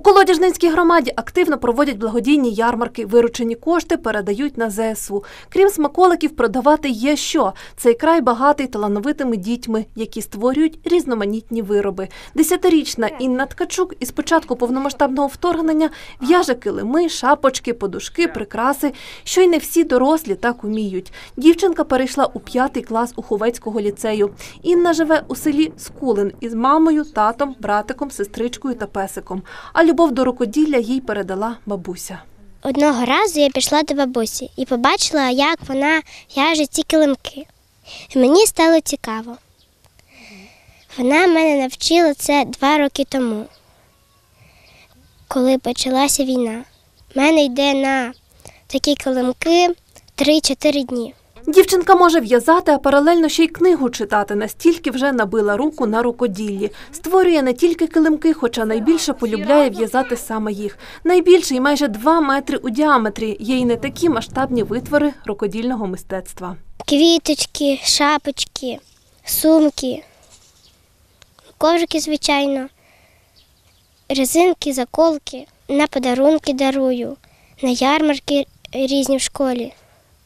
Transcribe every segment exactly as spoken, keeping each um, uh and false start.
Колодяжненській громаді активно проводять благодійні ярмарки. Виручені кошти передають на зе ес у. Крім смаколиків, продавати є що. Цей край багатий талановитими дітьми, які створюють різноманітні вироби. Десятирічна Інна Ткачук із початку повномасштабного вторгнення в'яже килими, шапочки, подушки, прикраси, що й не всі дорослі так уміють. Дівчинка перейшла у п'ятий клас Уховецького ліцею. Інна живе у селі Скулин із мамою, татом, братиком, сестричкою та песиком. А любов до рукоділля їй передала бабуся. Одного разу я пішла до бабусі і побачила, як вона в'яже ці килимки. Мені стало цікаво. Вона мене навчила це два роки тому, коли почалася війна. У мене йде на такі килимки три-чотири дні. Дівчинка може в'язати, а паралельно ще й книгу читати, настільки вже набила руку на рукоділлі. Створює не тільки килимки, хоча найбільше полюбляє в'язати саме їх. Найбільший, майже два метри у діаметрі, є й не такі масштабні витвори рукодільного мистецтва. Квіточки, шапочки, сумки, коврики, звичайно, резинки, заколки, на подарунки дарую, на ярмарки різні в школі.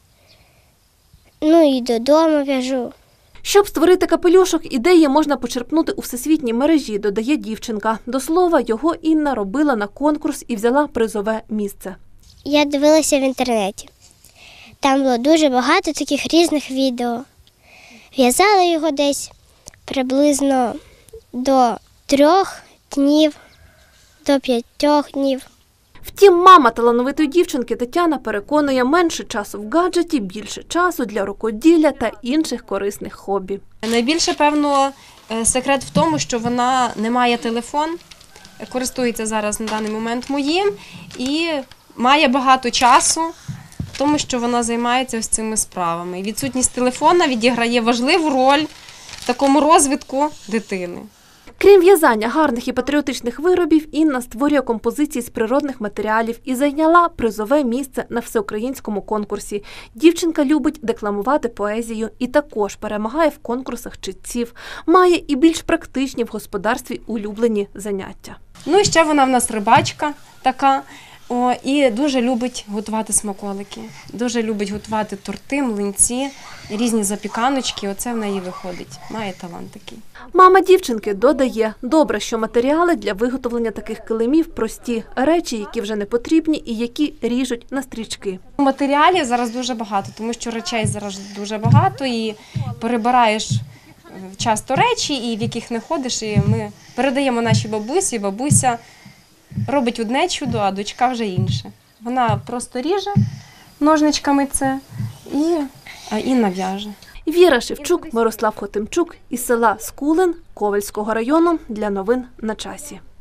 Ну і додому в'яжу. Щоб створити капелюшок, ідеї можна почерпнути у всесвітній мережі, додає дівчинка. До слова, його Інна робила на конкурс і взяла призове місце. Я дивилася в інтернеті. Там було дуже багато таких різних відео. В'язала його десь приблизно до трьох днів, до п'ятьох днів. Втім, мама талановитої дівчинки Тетяна переконує, менше часу в гаджеті, більше часу для рукоділля та інших корисних хобі. Найбільше, певно, секрет в тому, що вона не має телефон, користується зараз на даний момент моїм і має багато часу, тому що вона займається ось цими справами. І відсутність телефона відіграє важливу роль в такому розвитку дитини. Крім в'язання гарних і патріотичних виробів, Інна створює композиції з природних матеріалів і зайняла призове місце на всеукраїнському конкурсі. Дівчинка любить декламувати поезію і також перемагає в конкурсах читців. Має і більш практичні в господарстві улюблені заняття. Ну і ще вона в нас рибачка така. О, і дуже любить готувати смаколики, дуже любить готувати торти, млинці, різні запіканочки. Оце в неї виходить. Має талант такий. Мама дівчинки додає, добре, що матеріали для виготовлення таких килимів прості, речі, які вже не потрібні і які ріжуть на стрічки. Матеріалів зараз дуже багато, тому що речей зараз дуже багато і перебираєш часто речі, і в яких не ходиш, і ми передаємо нашій бабусі, бабуся робить одне чудо, а дочка вже інше. Вона просто ріже ножничками це і Інна в'яже. Віра Шевчук, Мирослав Хотимчук із села Скулин Ковельського району для новин на часі.